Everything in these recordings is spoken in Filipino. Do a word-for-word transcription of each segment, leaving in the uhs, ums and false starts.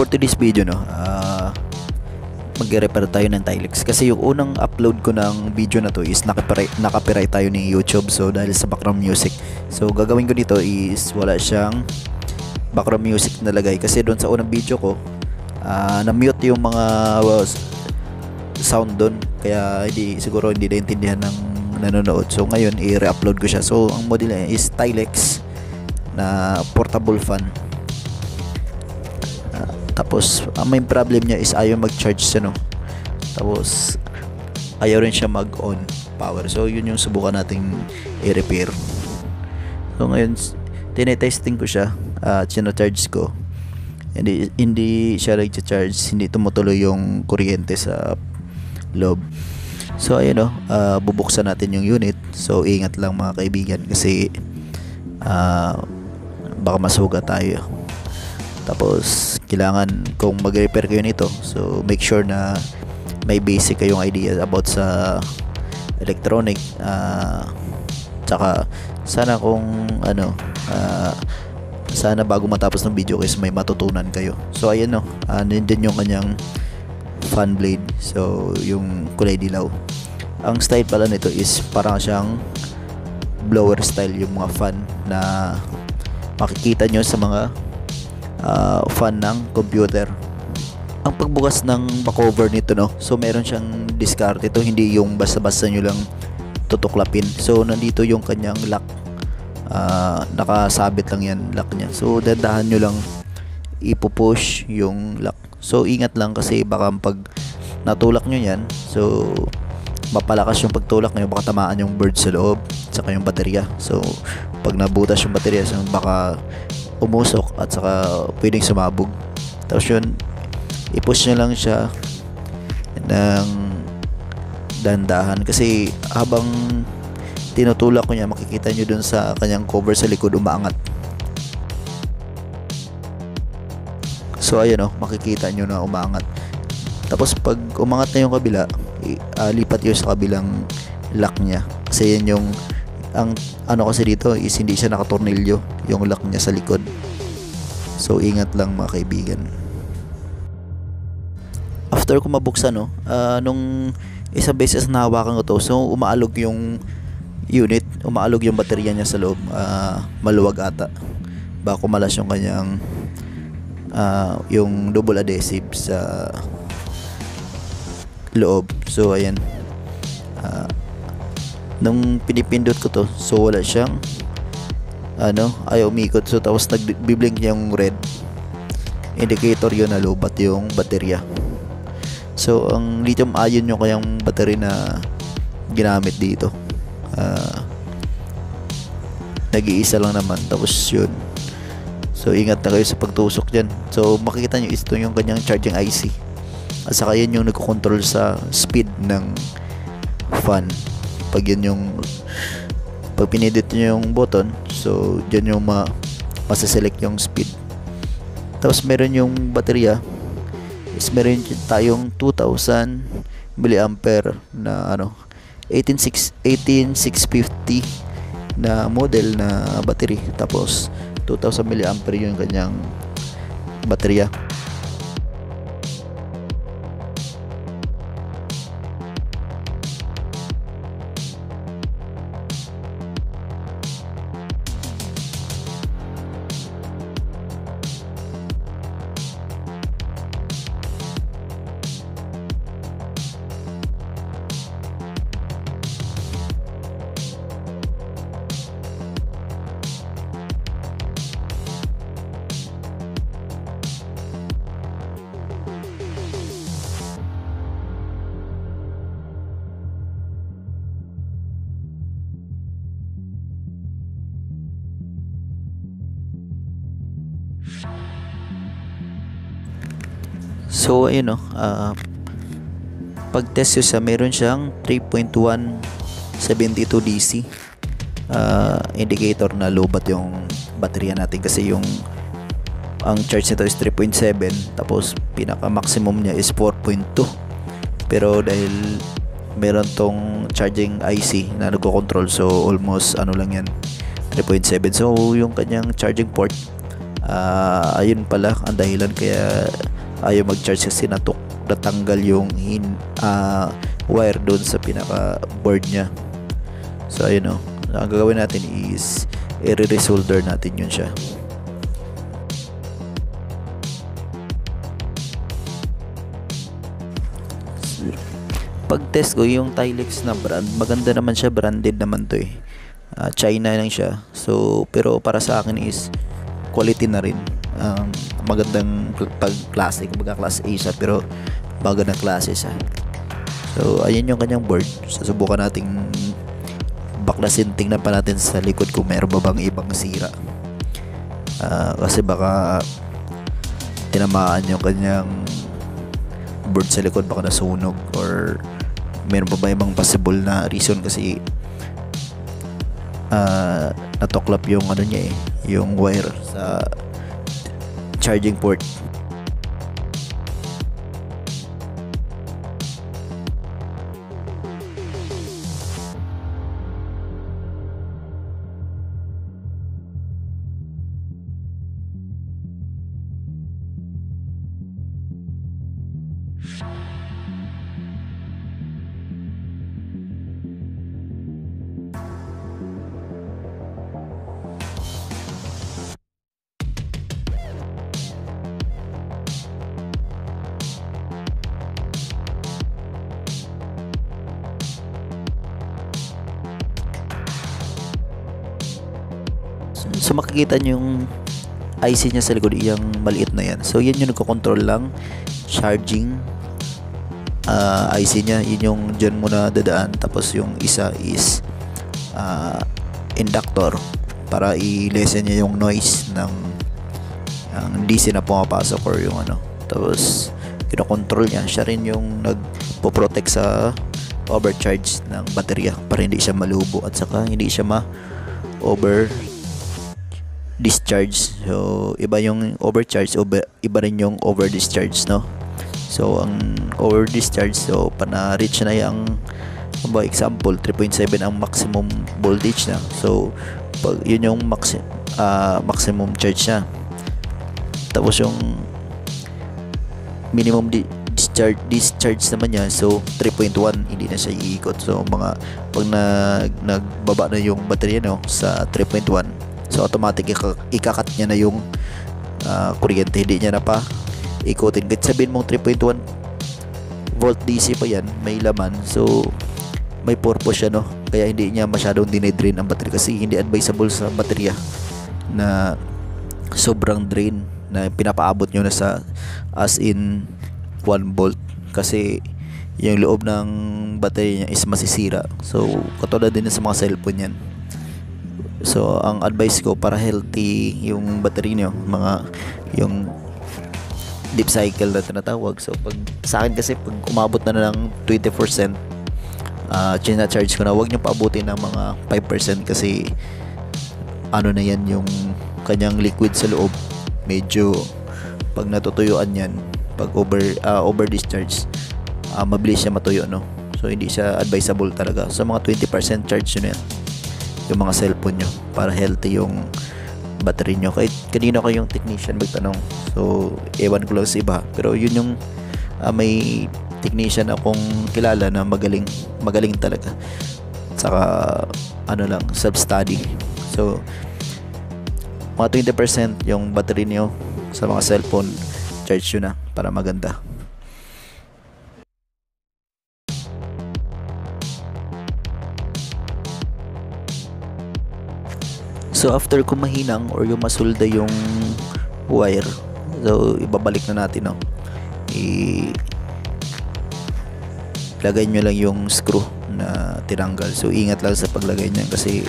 for today's video, no, uh, mag-repair tayo ng Tilex kasi yung unang upload ko ng video na to is nakapiright, nakapiright tayo ni YouTube, so dahil sa background music. So gagawin ko dito is wala siyang background music nalagay kasi doon sa unang video ko uh, na-mute yung mga uh, sound doon, kaya hindi, siguro hindi naintindihan ng nanonood. So ngayon i-re-upload ko siya. So ang model niya is Tilex na portable fan. Tapos ang main problem niya is ayaw mag-charge siya, no? Tapos ayaw rin siya mag-on power. So yun yung subukan nating i-repair. So ngayon tinetesting ko siya at uh, sino-charge ko. Hindi, hindi siya nag-charge, hindi tumutuloy yung kuryente sa loob. So ayun, no, uh, bubuksan natin yung unit. So ingat lang mga kaibigan kasi uh, baka masugat tayo. Tapos kailangan kung mag-repair kayo nito, so make sure na may basic kayong idea about sa electronic, uh, tsaka sana kung ano uh, sana bago matapos ng video guys may matutunan kayo. So ayan, no, uh, nandun yung kanyang fan blade, so yung kulay dilaw. Ang style pala nito is parang siyang blower style, yung mga fan na makikita nyo sa mga Uh, fan ng computer. Ang pagbukas ng back-cover nito, no, so meron siyang discard ito, hindi yung basta-basta nyo lang tutuklapin. So nandito yung kanyang lock, uh, nakasabit lang yan lock niya. So dandahan nyo lang ipupush yung lock. So ingat lang kasi baka pag natulak nyo yan, so mapalakas yung pagtulak nyo, baka tamaan yung bird sa loob saka yung baterya. So pag nabutas yung baterya, so baka umusok at saka pwedeng sumabog. Tapos yun, i-push nyo lang siya ng dandahan kasi habang tinutulak ko niya, makikita nyo dun sa kanyang cover sa likod umaangat. So ayun, oh, makikita nyo na umaangat. Tapos pag umangat na yung kabila, uh, lipat yun sa kabilang lock niya kasi yan yung ang ano kasi dito is hindi siya nakatornilyo yung lock niya sa likod. So ingat lang mga kaibigan. After ko mabuksan, no, uh, nung isang beses na hawakan ko to, so umaalog yung unit, umaalog yung baterya niya sa loob. Uh, maluwag ata, baka kumalas yung kanyang uh, yung double adhesive sa loob. So ayan, uh, nung pinipindot ko to, so wala siyang ano, ayaw umikot. So tapos nagbiblink yung red indicator, yun na lobat yung baterya. So ang lithium ion yung kayang battery na ginamit dito, uh, nag-iisa lang naman. Tapos yun, so ingat na kayo sa pagtusok dyan. So makikita nyo ito yung kanyang charging I C at saka yun yung nagko-control sa speed ng fan. Pag yun yung pag pinindot nyo yung button, so dyan yung ma masaselect yung speed. Tapos meron yung baterya is meron tayong two thousand milliampere na ano eighteen six fifty na model na battery. Tapos two thousand milliampere yung kanyang baterya. So ayun, no, uh, pag test nyo siya, meron siyang three point one seven two D C uh, indicator na lobat yung baterya natin kasi yung ang charge nito is three point seven, tapos pinaka maximum niya is four point two. Pero dahil meron tong charging I C na nagko-control, so almost ano lang yan, three point seven. So yung kanyang charging port, uh, ayun pala ang dahilan kaya ayaw mag-charge kasi natuk natanggal yung in, uh, wire doon sa pinaka board nya. So ayun o, ang gagawin natin is i-resolder natin yun siya. Pag test ko yung Tilex na brand, maganda naman siya, branded naman to eh. uh, China lang siya. So pero para sa akin is quality na rin. um, Magandang pag klase, kumbaga class A siya, pero magandang klase siya. So ayun yung kanyang board. Susubukan nating baklasin, tingnan pa natin sa likod kung meron ba bang ibang sira. uh, Kasi baka tinamaan yung kanyang board sa likod, baka nasunog, or meron pa ba ibang possible na reason kasi uh, natuklap yung ano niya eh, yung wire sa charging port. So makikita nyo yung I C niya sa likod, yung maliit na yan. So yan yung nagko-control lang charging uh, I C niya. Yun yung dyan muna dadaan. Tapos yung isa is uh, inductor para i-lessen niya yung noise ng ang D C na pumapasok or yung ano. Tapos kino-control niya. Siya rin yung nagpo-protect sa overcharge ng baterya para hindi siya malubo at saka hindi siya ma-over discharge. So iba yung overcharge, over, iba rin yung over discharge, no? So ang over discharge, so pana reach na yung ba example three point seven ang maximum voltage na. So pag yun yung maxi, uh, maximum charge na. Tapos yung minimum di, discharge discharge naman niya, so three point one, hindi na siya iikot. So mga pag nag nagbaba na yung baterya, no, sa three point one, so automatic ikakat niya na yung uh, kuryente, hindi niya na pa ikutin. Kahit sabihin mong three point one volt D C pa yan, may laman, so may purpose siya, no? Kaya hindi niya masyadong dinidrain ang battery kasi hindi advisable sa baterya na sobrang drain na pinapaabot nyo na sa as in one volt kasi yung loob ng battery niya is masisira. So katulad din sa mga cellphone yan. So ang advice ko para healthy yung battery nyo, mga yung deep cycle na tinatawag. So pag sa akin kasi pag umabot na ng twenty percent, uh, china-charge ko na, huwag nyo paabutin ng mga five percent kasi ano na yan, yung kanyang liquid sa loob medyo pag natutuyuan yan, pag over uh, over discharge, uh, mabilis siya matuyo, no? So hindi siya advisable talaga. So mga twenty percent charge yun yan yung mga cellphone nyo para healthy yung battery nyo. Kahit kanina kayong technician magtanong, so ewan ko lang sa iba, pero yun yung uh, may technician akong kilala na magaling magaling talaga, saka ano lang, self-study. So mga twenty percent yung battery nyo sa mga cellphone, charge yun na para maganda. So after kung mahinang or yung masulda yung wire, so ibabalik na natin, no? I lagay nyo lang yung screw na tinanggal. So ingat lang sa paglagay niyan kasi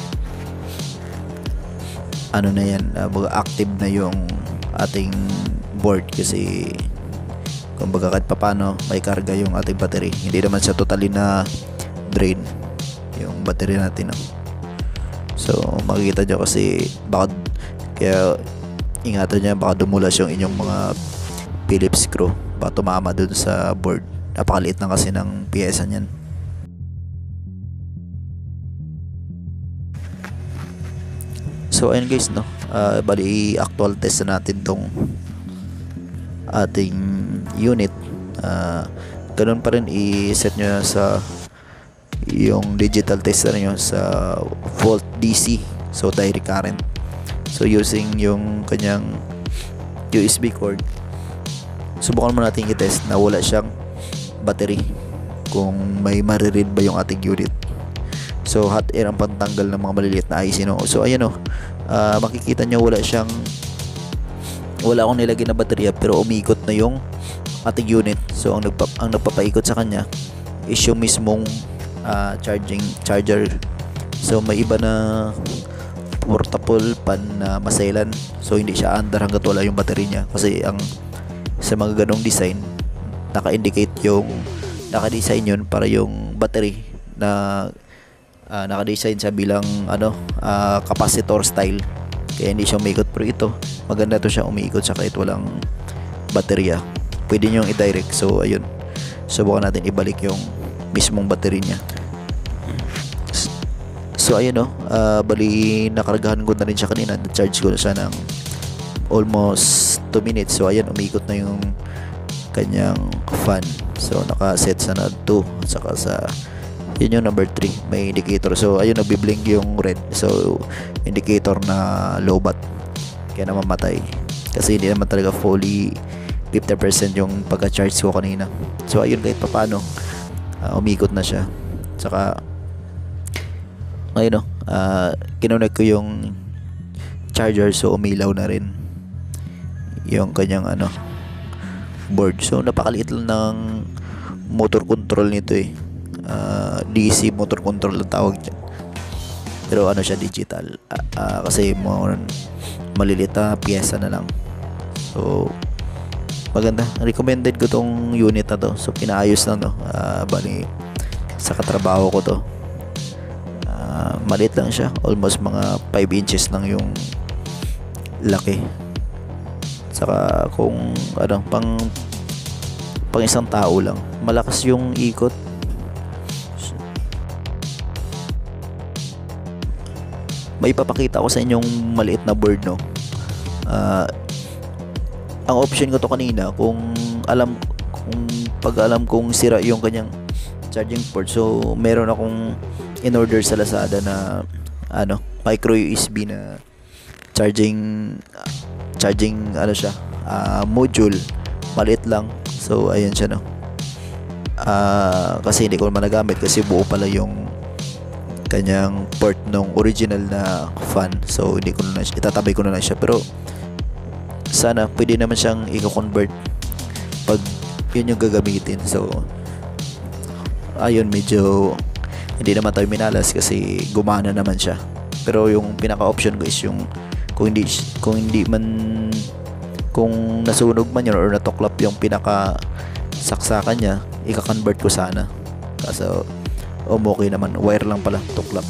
ano na yan, uh, active na yung ating board kasi kumbaga kahit papano may karga yung ating battery. Hindi naman siya totally na drain yung battery natin, no? So makikita nyo kasi baka, kaya ingatan nyo, baka dumulas yung inyong mga Phillips screw, baka tumama dun sa board. Napakaliit na kasi ng piyesa nyan. So So ayun guys, no, uh, bali actual test na natin tong ating unit. Uh, ganun pa rin, i-set nyo sa yung digital tester nyo sa volt D C, so direct current. So using yung kanyang U S B cord, subukan mo natin i-test na wala siyang battery, kung may mariread ba yung ating unit. So hot air ang pantanggal ng mga maliliit na I C, no? So ayan, no, uh, makikita nyo wala siyang wala akong nilagay na baterya, pero umiikot na yung ating unit. So ang, nagpa, ang nagpapaikot sa kanya is yung mismong uh, charging charger. So may iba na portable pan na masailan, so hindi siya under hanggat wala yung battery niya, kasi ang sa mga ganong design naka-indicate yung naka-design yun para yung battery na uh, naka-design sa bilang ano uh, capacitor style, kaya hindi siya umiikot. Pero ito maganda to siya umiikot sa kahit walang baterya, pwede nyo i-direct. So ayun, subukan natin ibalik yung mismong battery niya. So ayun, no, uh, bali nakargahan ko na rin siya kanina, na-charge ko na siya ng almost two minutes. So ayun, umiikot na yung kanyang fan. So naka-set sa na two, saka sa yun yung number three, may indicator. So ayun, nagbi-blink yung red, so indicator na low bat, kaya na mamatay, kasi hindi naman talaga fully fifty percent yung pagka-charge ko kanina. So ayun, kahit papano uh, umikot na siya. Saka ayun, no, uh, kinonect ko yung charger, so umilaw na rin yung kanyang ano board. So napakaliit lang ng motor control nito eh, uh, D C motor control ang tawag dyan, pero ano siya, digital, uh, uh, kasi more maliliit na pyesa na lang. So maganda, recommended ko tong unit na to. So pinaayos lang, no, uh, bali sa katrabaho ko to. Uh, maliit lang siya, almost mga five inches lang yung laki. Saka kung ano, pang pang isang tao lang, malakas yung ikot. May papakita ko sa inyong maliit na board, no. Uh, ang option ko to kanina, kung alam kung pag alam kung sira yung kanyang charging port, so meron akong in order sa Lazada na ano, micro U S B na charging uh, charging ano siya, uh, module, maliit lang. So ayan siya, no. Uh, kasi hindi ko naman nagamit kasi buo pala yung kanyang port ng original na fan, so hindi ko na itatabay ko na lang siya. Pero sana pwede naman siyang i-convert pag yun yung gagamitin. So ayun, medyo hindi naman tayo minalas kasi gumana naman siya. Pero yung pinaka option ko is yung kung hindi kung hindi man kung nasunog man yun or natuklap yung pinaka saksakan niya, i-convert ko sana. Kaso um, okay naman, wire lang pala tuklap.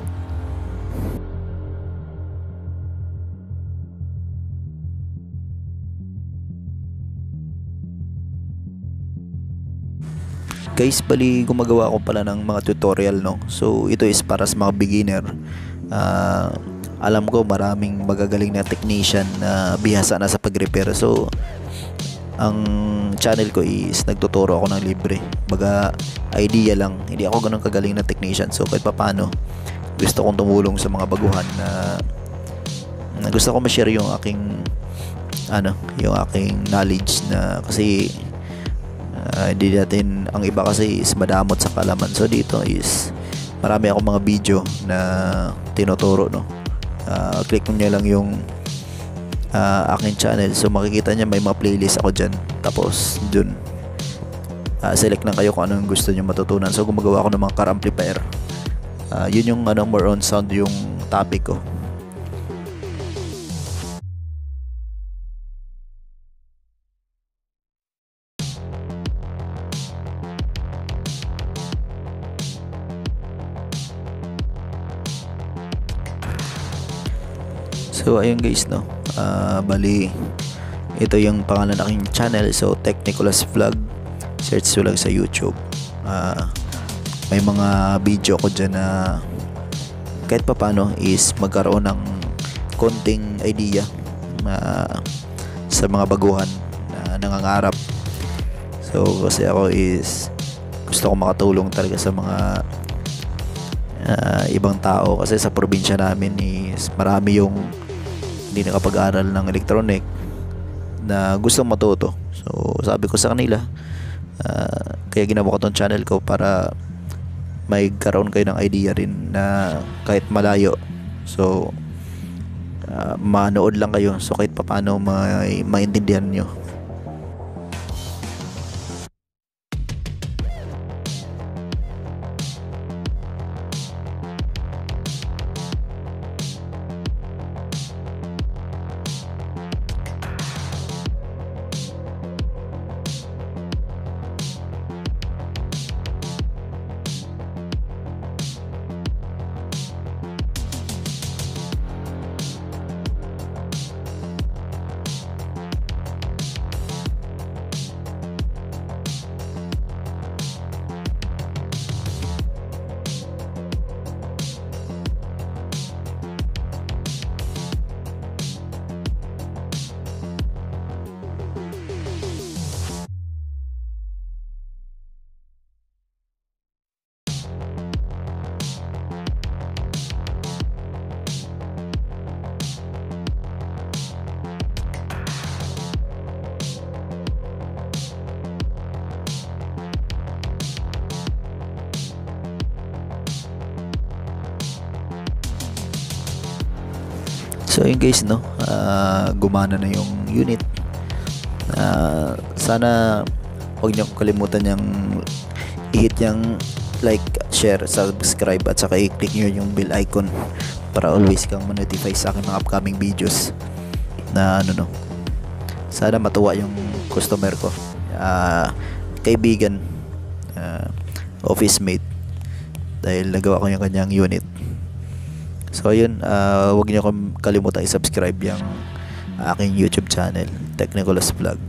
Guys, bali gumagawa ako pala ng mga tutorial, no. So ito is para sa mga beginner. Uh, alam ko maraming magagaling na technician na bihasa na sa pag-repair. So ang channel ko is nagtuturo ako ng libre. Baga idea lang, hindi ako ganun kagaling na technician. So kahit paano, gusto kong tumulong sa mga baguhan na, na gusto ko ma-share yung aking ano, yung aking knowledge na, kasi Uh, hindi natin, ang iba kasi is madamot sa kalaman. So dito is marami akong mga video na tinuturo, no. Uh, click nyo lang yung uh, aking channel, so makikita nyo may mga playlist ako dyan. Tapos dun uh, select lang kayo kung ano yung gusto nyo matutunan. So gumagawa ako ng mga car amplifier. Uh, yun yung ano, more on sound yung topic ko. So ayun guys, no, uh, bali ito yung pangalan ng aking channel. So Technicolas Vlog, search ko lang sa YouTube. uh, may mga video ko dyan na kahit pa paano is magkaroon ng konting idea uh, sa mga baguhan na nangangarap. So kasi ako is gusto ko makatulong talaga sa mga uh, ibang tao, kasi sa probinsya namin is marami yung hindi nakapag-aral ng electronic na gustong matuto. So sabi ko sa kanila, uh, kaya ginawa ko tong channel ko para may karoon kayo ng idea rin na kahit malayo, so uh, manood lang kayo, so kahit paano may maintindihan nyo. So yun guys, no, uh, gumana na yung unit. Uh, sana huwag niyo kalimutan yung i-hit yung like, share, subscribe, at saka i-click nyo yung bell icon para always kang ma-notify sa aking mga upcoming videos na ano, no, sana matuwa yung customer ko, uh, kaibigan, uh, office mate, dahil nagawa ko yung kanyang unit. So ayun, uh, huwag niyo kalimutan i-subscribe yung aking YouTube channel, Tech Nicholas Vlog.